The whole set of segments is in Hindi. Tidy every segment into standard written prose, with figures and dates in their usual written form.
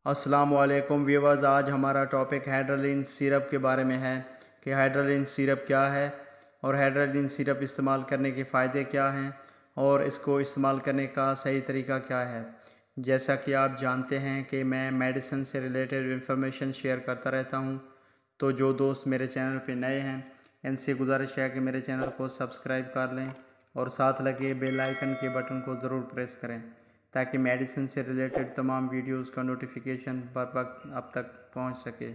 अस्सलाम वालेकुम व्यूअर्स। आज हमारा टॉपिक हाइड्रोलिन सिरप के बारे में है कि हाइड्रोलिन सिरप क्या है और हाइड्रोलिन सिरप इस्तेमाल करने के फ़ायदे क्या हैं और इसको इस्तेमाल करने का सही तरीका क्या है। जैसा कि आप जानते हैं कि मैं मेडिसिन से रिलेटेड इंफॉर्मेशन शेयर करता रहता हूं, तो जो दोस्त मेरे चैनल पे नए हैं इनसे गुजारिश है कि मेरे चैनल को सब्सक्राइब कर लें और साथ लगे बेल आइकन के बटन को ज़रूर प्रेस करें ताकि मेडिसिन से रिलेटेड तमाम वीडियोस का नोटिफिकेशन बर वक्त आप तक पहुंच सके।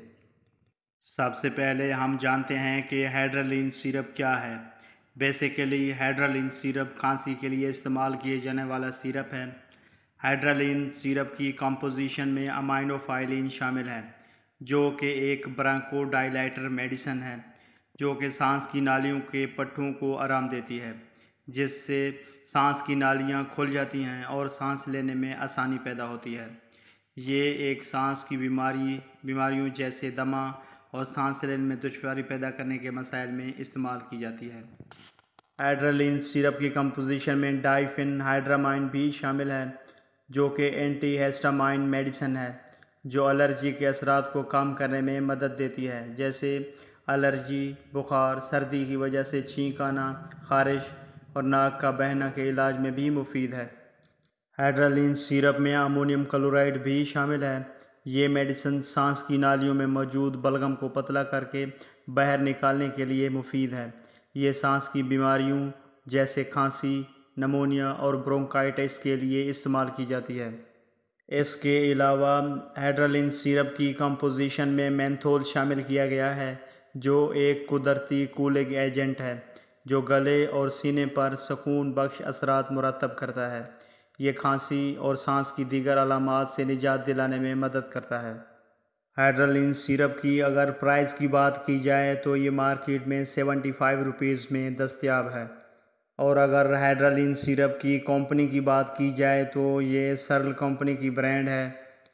सबसे पहले हम जानते हैं कि हाइड्रोलिन सिरप क्या है। बेसिकली हाइड्रोलिन सिरप खांसी के लिए इस्तेमाल किए जाने वाला सिरप है। हाइड्रोलिन सिरप की कंपोजिशन में अमाइनोफाइलिन शामिल है जो कि एक ब्रोंकोडाइलेटर मेडिसिन है जो कि सांस की नालियों के पट्टों को आराम देती है, जिससे सांस की नालियां खुल जाती हैं और सांस लेने में आसानी पैदा होती है। ये एक सांस की बीमारियों जैसे दमा और सांस लेने में दुश्वारी पैदा करने के मसाइल में इस्तेमाल की जाती है। हाइड्रोलिन सिरप की कंपोजिशन में डाइफेनहाइड्रामाइन भी शामिल है जो कि एंटी हिस्टामाइन मेडिसिन है जो एलर्जी के असरात को कम करने में मदद देती है, जैसे एलर्जी, बुखार, सर्दी की वजह से छींक आना, खारिश और नाक का बहना के इलाज में भी मुफीद है। हाइड्रोलिन सिरप में अमोनियम क्लोराइड भी शामिल है। ये मेडिसिन सांस की नालियों में मौजूद बलगम को पतला करके बाहर निकालने के लिए मुफीद है। ये सांस की बीमारियों जैसे खांसी, नमोनिया और ब्रोंकाइटिस के लिए इस्तेमाल की जाती है। इसके अलावा हाइड्रोलिन सिरप की कंपोजिशन में मेंथोल शामिल किया गया है जो एक कुदरती कूलिंग एजेंट है जो गले और सीने पर सुकून बख्श असरात मुरतब करता है। ये खांसी और सांस की दीगर अलामात से निजात दिलाने में मदद करता है। हाइड्रोलिन सिरप की अगर प्राइस की बात की जाए तो ये मार्केट में 75 रुपीज़ में दस्तयाब है, और अगर हाइड्रोलिन सिरप की कंपनी की बात की जाए तो ये सरल कंपनी की ब्रांड है,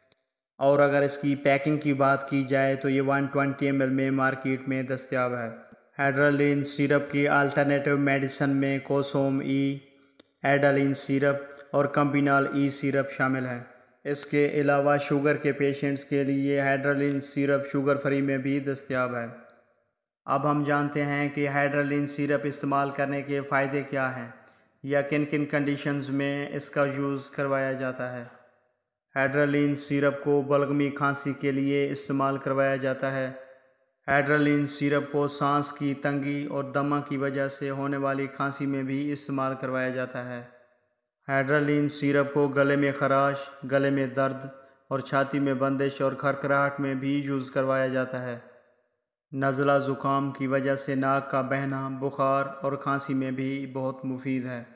और अगर इसकी पैकिंग की बात की जाए तो ये 120 ml में मार्केट में दस्तयाब है। हाइड्रोलिन सिरप की अल्टरनेटिव मेडिसिन में कोसोम ई, एडालिन सिरप और कम्बिनाल ई सिरप शामिल है। इसके अलावा शुगर के पेशेंट्स के लिए हाइड्रोलिन सिरप शुगर फ्री में भी दस्तयाब है। अब हम जानते हैं कि हाइड्रोलिन सिरप इस्तेमाल करने के फ़ायदे क्या हैं या किन किन कंडीशंस में इसका यूज़ करवाया जाता है। हाइड्रोलिन सिरप को बलगमी खांसी के लिए इस्तेमाल करवाया जाता है। हाइड्रोलिन सिरप को सांस की तंगी और दमा की वजह से होने वाली खांसी में भी इस्तेमाल करवाया जाता है। हाइड्रोलिन सिरप को गले में खराश, गले में दर्द और छाती में बंदिश और खरखराहट में भी यूज़ करवाया जाता है। नज़ला ज़ुकाम की वजह से नाक का बहना, बुखार और खांसी में भी बहुत मुफीद है।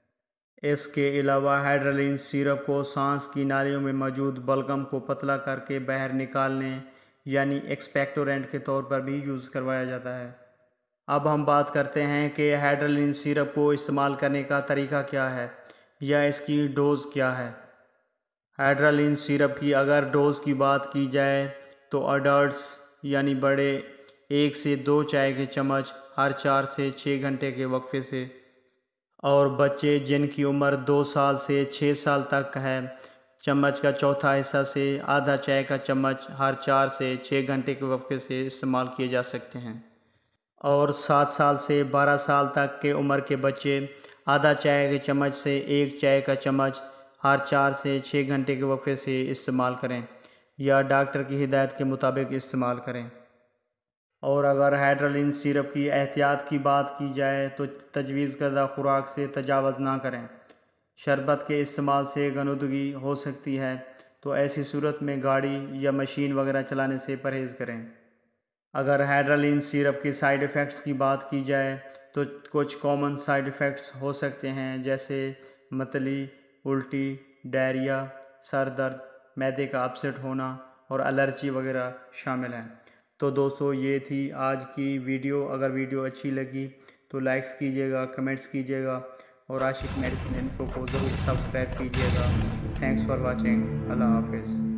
इसके अलावा हाइड्रोलिन सिरप को सांस की नालियों में मौजूद बलगम को पतला करके बाहर निकालने यानी एक्सपेक्टोरेंट के तौर पर भी यूज़ करवाया जाता है। अब हम बात करते हैं कि हाइड्रोलिन सिरप को इस्तेमाल करने का तरीका क्या है या इसकी डोज़ क्या है। हाइड्रोलिन सिरप की अगर डोज़ की बात की जाए तो अडल्ट्स यानी बड़े 1 से 2 चाय के चम्मच हर 4 से 6 घंटे के वक्फे से, और बच्चे जिनकी उम्र 2 साल से 6 साल तक है, चम्मच का चौथा हिस्सा से आधा चाय का चम्मच हर 4 से 6 घंटे के वक्फे से इस्तेमाल किए जा सकते हैं। और 7 साल से 12 साल तक के उम्र के बच्चे आधा चाय के चम्मच से 1 चाय का चम्मच हर 4 से 6 घंटे के वक्फे से इस्तेमाल करें या डॉक्टर की हिदायत के मुताबिक इस्तेमाल करें। और अगर हाइड्रोलिन सिरप की एहतियात की बात की जाए तो तजवीज़ करदा खुराक से तजावज़ ना करें। शरबत के इस्तेमाल से गनुदगी हो सकती है, तो ऐसी सूरत में गाड़ी या मशीन वगैरह चलाने से परहेज़ करें। अगर हाइड्रोलिन सिरप के साइड इफ़ेक्ट्स की बात की जाए तो कुछ कॉमन साइड इफ़ेक्ट्स हो सकते हैं, जैसे मतली, उल्टी, डायरिया, सर दर्द, मैदे का अपसेट होना और एलर्जी वगैरह शामिल हैं। तो दोस्तों ये थी आज की वीडियो। अगर वीडियो अच्छी लगी तो लाइक्स कीजिएगा, कमेंट्स कीजिएगा और आशिक मेडिसिन इन्फो को ज़रूर सब्सक्राइब कीजिएगा। Thanks for watching. अल्लाह हाफिज़।